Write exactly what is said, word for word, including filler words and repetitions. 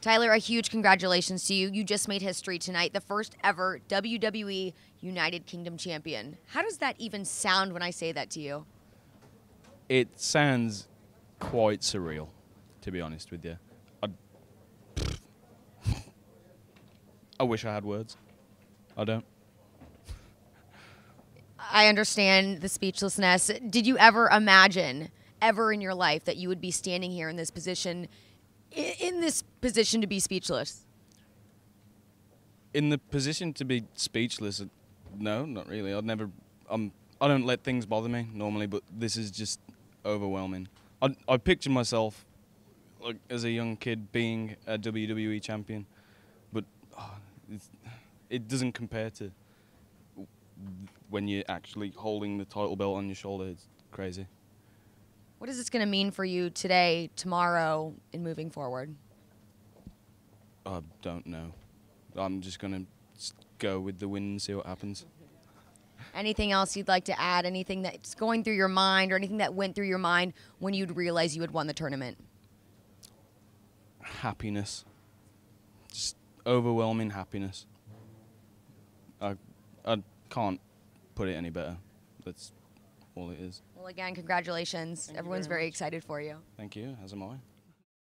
Tyler, a huge congratulations to you. You just made history tonight, the first ever W W E United Kingdom Champion. How does that even sound when I say that to you? It sounds quite surreal, to be honest with you. I, I wish I had words. I don't. I understand the speechlessness. Did you ever imagine, ever in your life, that you would be standing here in this position, in this position to be speechless? In the position to be speechless, no, not really. I'd never. Um, I don't let things bother me normally, but this is just overwhelming. I I picture myself, like as a young kid, being a W W E champion, but oh, it's, it doesn't compare to when you're actually holding the title belt on your shoulder. It's crazy. What is this going to mean for you today, tomorrow, and moving forward? I don't know. I'm just going to go with the wind and see what happens. Anything else you'd like to add? Anything that's going through your mind or anything that went through your mind when you'd realize you had won the tournament? Happiness. Just overwhelming happiness. I, I can't put it any better. That's all it is. Well, again, congratulations. Thank Everyone's very very much. excited for you. Thank you, as am I.